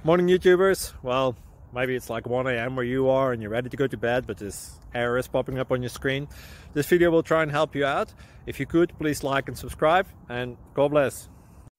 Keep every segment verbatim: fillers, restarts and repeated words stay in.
Morning YouTubers. Well, maybe it's like one A M where you are and you're ready to go to bed, but this error is popping up on your screen. This video will try and help you out. If you could, please like and subscribe, and God bless.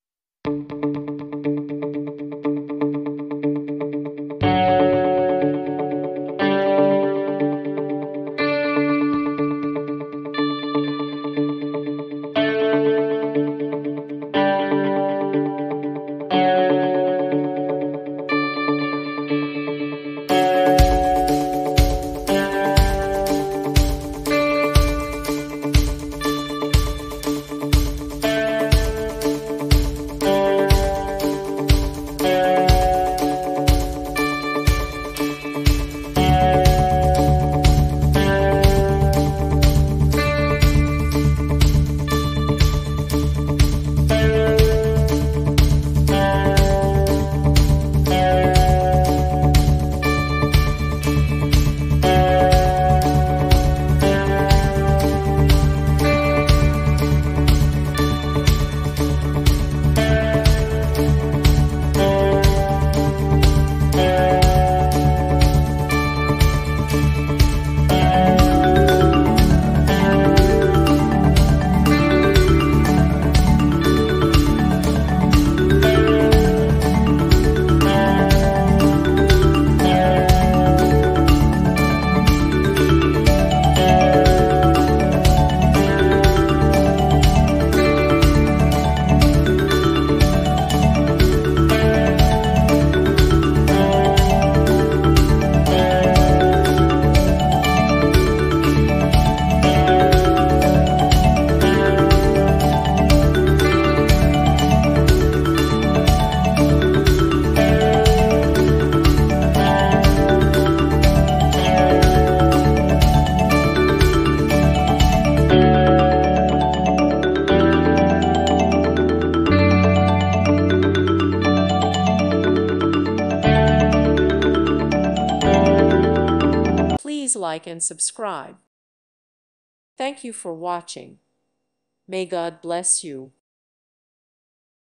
Please like and subscribe. Thank you for watching. May God bless you.